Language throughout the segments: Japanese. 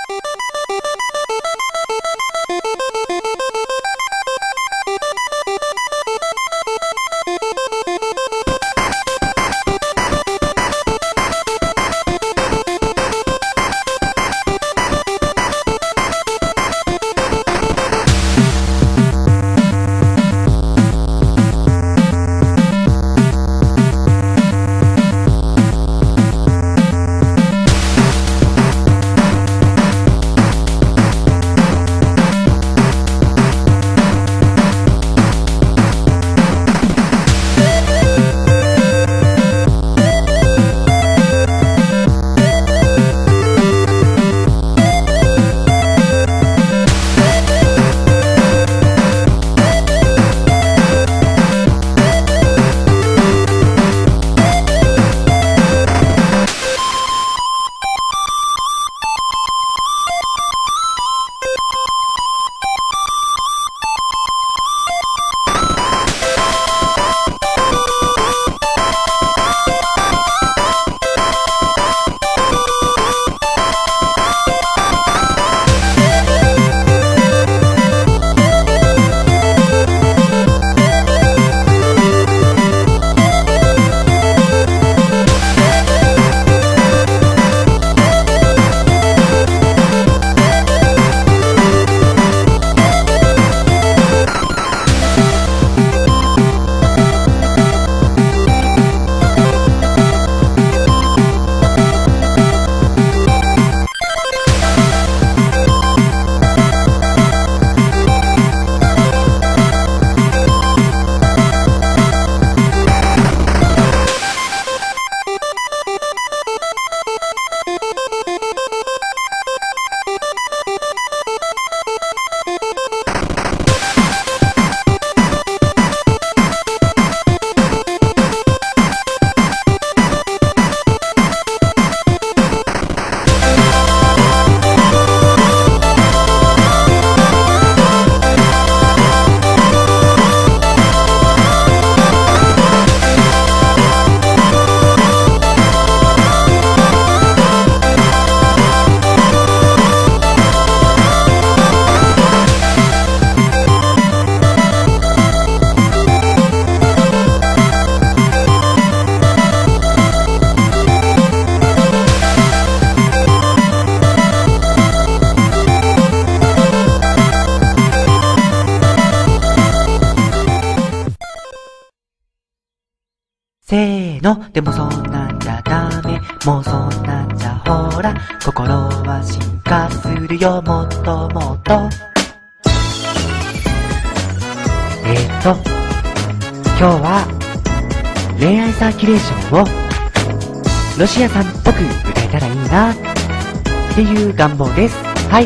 せーの、でもそんなんじゃダメ、もうそんなんじゃほら、心は進化するよ、もっともっと。今日は恋愛サーキュレーションをロシアさんっぽく歌えたらいいなっていう願望です。はい。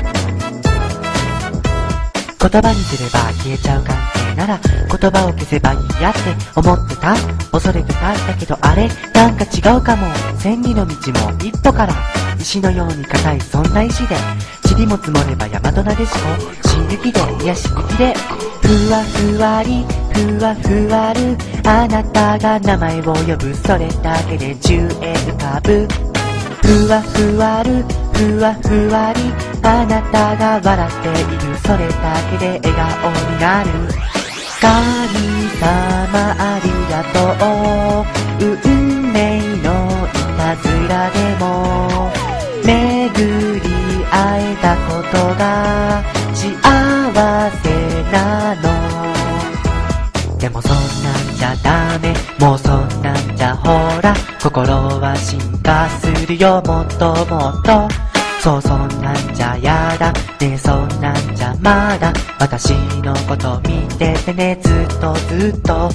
言葉にすれば消えちゃう関係なら言葉を消せばいいやって思ってた、恐れてた。だけどあれなんか違うかも。千里の道も一歩から、石のように硬いそんな石で、塵も積もれば山となでしこ。新雪で癒し雪でふわふわりふわふわる、あなたが名前を呼ぶ、それだけで宙へ浮かぶ。ふわふわるふわふわり、あなたが笑っている、それだけで笑顔になる。神様ありがとう、運命のいたずらでも巡り会えたことが幸せなの。でもそんなんじゃダメ、もうそんなんじゃほら、心は進化するよ、もっともっと。そう、そんなんじゃやだね、そんなんじゃまだ私のこと見ててね、ずっとずっと。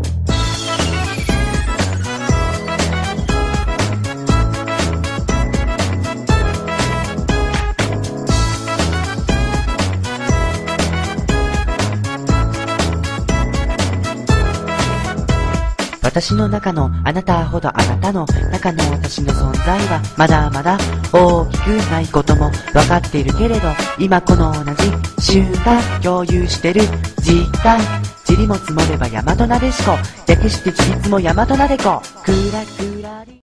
私の中のあなたほどあなたの中の私の存在はまだまだ大きくないことも分かっているけれど、今この同じ瞬間共有してる実感、塵も積もれば山となでしこ、略して自立も山となでこ。くらくらり